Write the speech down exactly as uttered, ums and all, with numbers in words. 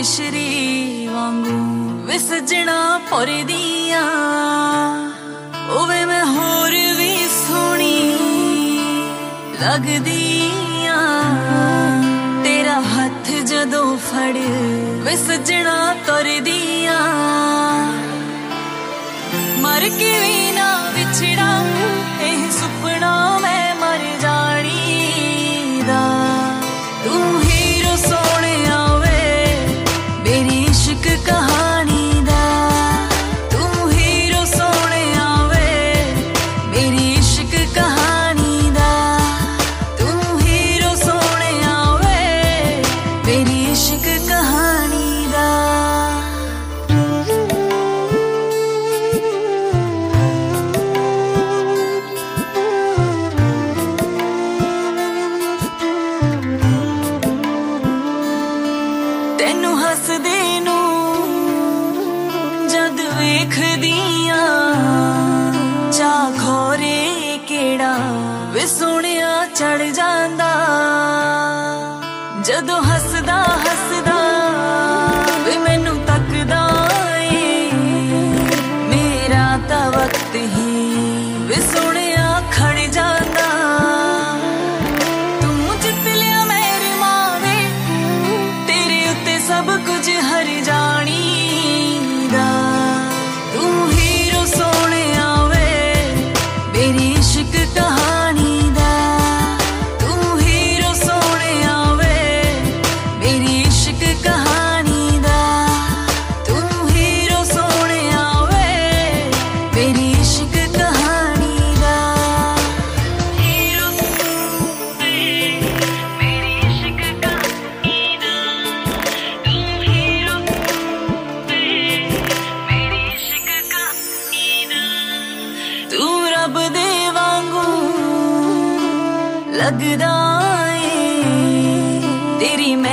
मिश्री वांगू वे सजना पुरदियां ओवे मैं होर भी सोहनी लगदियां तेरा हथ जदों फड़ वे सजना तुरदियां मर के भी ना विछड़ा एह सुपना मैं मर जानी दा तू हीरो सोने आवे मेरी इश्क कहानी दा तू हीरो सोने आवे मेरी इश्क कहानी दा तू हीरो सोने आवे मेरी इश्क कहानी दा तेनू हसदे नू जद वेखदियां चा खोरे केड़ा वे सोहणिया चढ़ जांदा जदों हसदा हसदा वे मैनू तकदा ए मेरा तां वक्त ही वे सोहणिया खड़ जांदा सब कुछ हर जानी दा तू हीरो सोने आवे मेरी इश्क कहानी दा तू हीरो सोने आवे मेरी इश्क कहानी दा तू हीरो सोने आवे मेरी इश्क कहानी दा हीरो मेरी इश्क कहानी दा तू रब दे वांगू लगदा ए तेरी